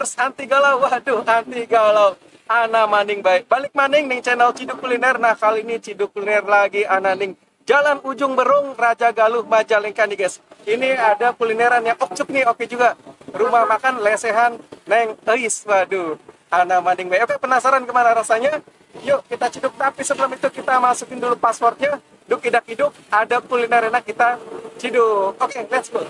Cidukers anti galau, waduh anti galau. Ana maning baik, balik maning nih channel Ciduk Kuliner. Nah kali ini Ciduk Kuliner lagi ana ning Jalan Ujung Berung, Raja Galuh, Majalengka nih guys. Ini ada kulineran yang okcup nih, oke juga. Rumah makan lesehan Neng Eis, waduh. Ana maning baik. Oke, penasaran kemana rasanya? Yuk kita ciduk, tapi sebelum itu kita masukin dulu passwordnya. Duk idak iduk, ada kuliner enak kita ciduk. Oke, let's go.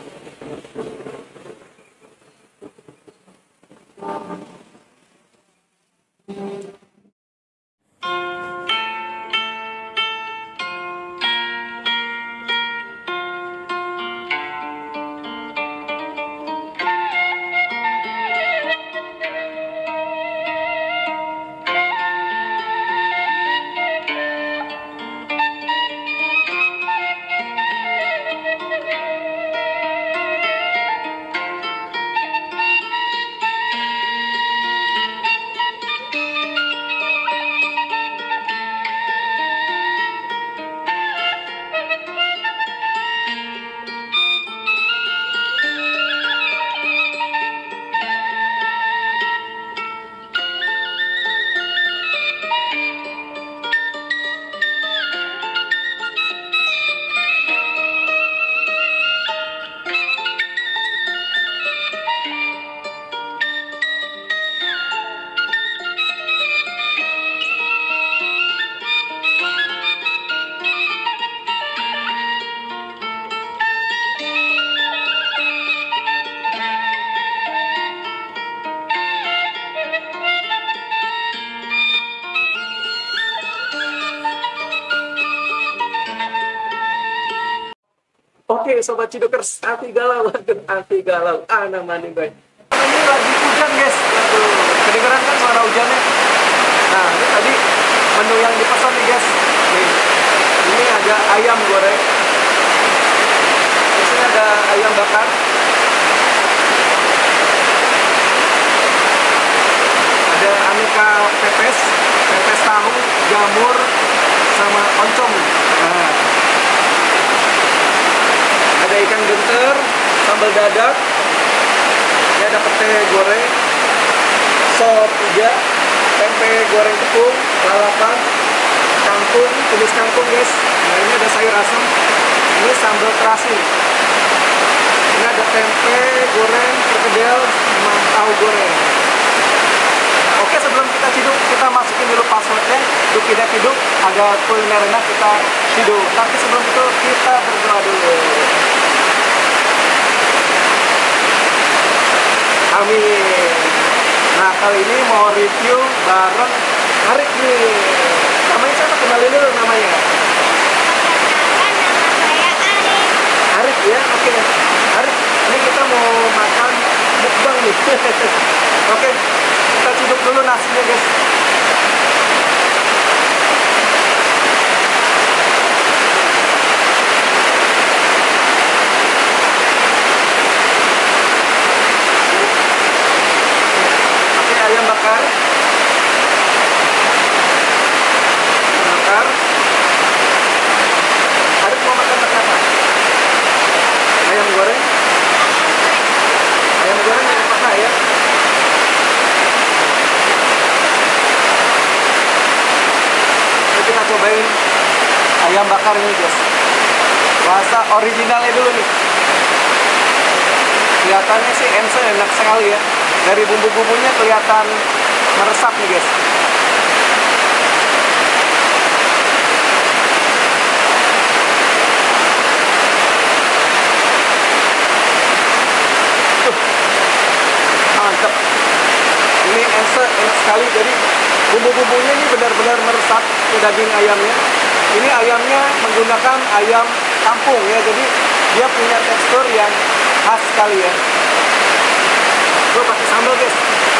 Oke, sobat cidukers, anti galau, waduh, anti galau, ana maning baik. Ini lagi hujan guys, waduh, kedengeran kan suara hujannya. Nah, ini tadi menu yang dipesan nih guys. Nih, ini ada ayam goreng. Di sini ada ayam bakar. Ada aneka pepes, pepes tahu, jamur, sama oncom. Nah, ada ikan genter, sambal dadak, ya ada pete goreng, sop iga, tempe goreng tepung, lalapan, kangkung, tumis kangkung guys. Nah ini ada sayur asam, ini sambal terasi. Ini ada tempe goreng, perkedel, sama tahu goreng. Nah, oke, sebelum kita ciduk, kita masukin dulu passwordnya. Duk tidak ciduk, agak kuliner enak kita ciduk. Tapi sebelum itu kita berdoa dulu. Amin. Nah kali ini mau review bareng Arik nih. Namanya siapa? Kenalin dulu namanya. Arik ya, oke. Arik, ini kita mau makan mukbang nih. Oke, kita ciduk dulu nasinya guys. Ayam bakar, Arif mau makan apa? Ayam goreng yang apa ya? Jadi kita cobain ayam bakar ini guys. Rasa originalnya dulu nih. Kelihatannya sih enak sekali ya. Dari bumbu-bumbunya kelihatan meresap nih guys. Mantep. Ini enak sekali. Jadi bumbu-bumbunya ini benar-benar meresap ke daging ayamnya. Ini ayamnya menggunakan ayam kampung ya. Jadi dia punya tekstur yang khas sekali ya. Gue pakai sambal guys.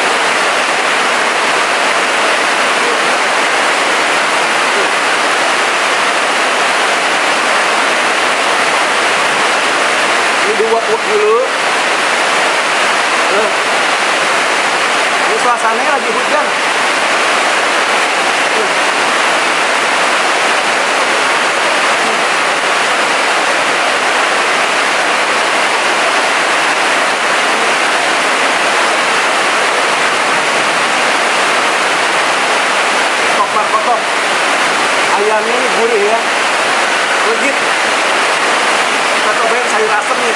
Ini diuak-uak dulu. Ini suasananya lagi hujan. ayamnya ini gurih ya, legit. Kita cobain sayur asem nih.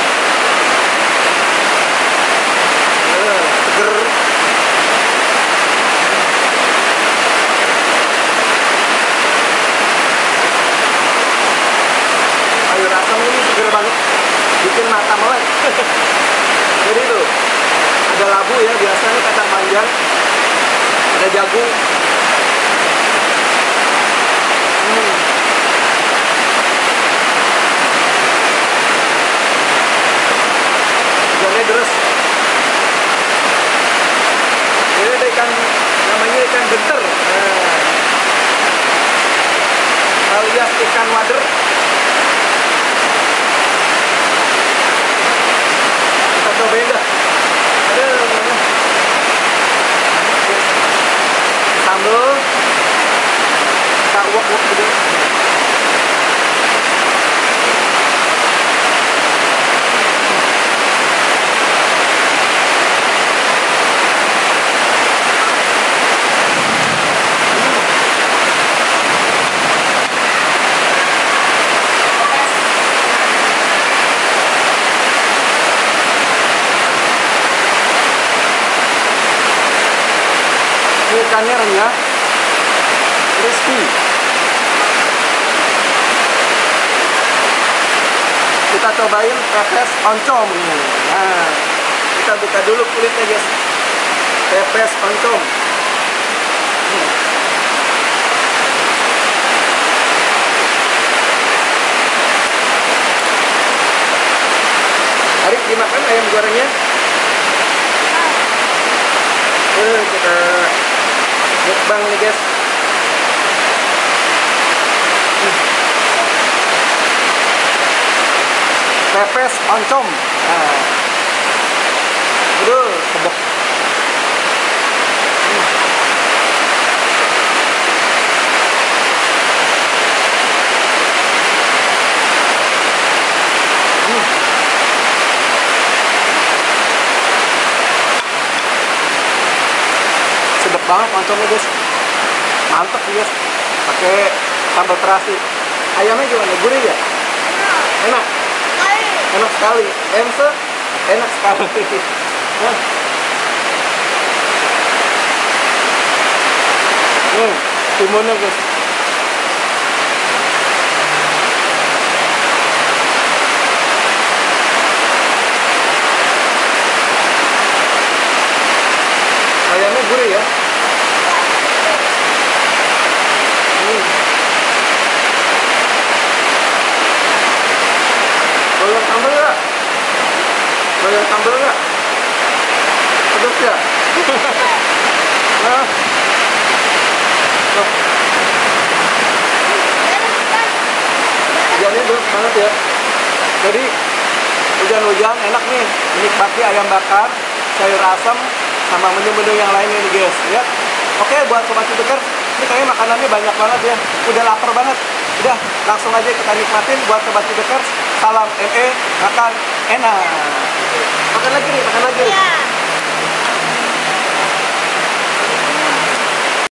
Seger. Sayur asem ini seger banget, bikin mata melek. Jadi tuh ada labu ya, biasanya kacang panjang, ada jagung. Hujannya deras. Ini ada ikan, namanya ikan genter, alias ikan wader. Kita cobain dah. Sambal kita uak-uak gitu. Ikannya renyah, crispy. Kita cobain pepes oncom nih. Nah, kita buka dulu kulitnya guys. Pepes oncom. Arif dimakan ayam gorengnya. Kita mukbang nih guys. Pepes oncom. Nah. Aduh, sedap. Sedap banget oncomnya guys, mantep guys, pakai sambal terasi. Ayamnya gimana, gurih ya? Enak, enak sekali. Emse enak sekali. Timunnya guys. Ayamnya gurih ya. Goyang sambal nggak? Goyang sambal nggak? Pedas ya? Nah. Hujannya deras banget ya. Jadi hujan-hujan enak nih menikmati ayam bakar, sayur asam, sama menu-menu yang lainnya nih guys ya. Oke, buat sobat Cudekers, ini kayaknya makanannya banyak banget ya, udah lapar banget. Udah langsung aja kita nikmatin. Buat sobat Cudekers, salam makan enak. Makan lagi nih, makan lagi.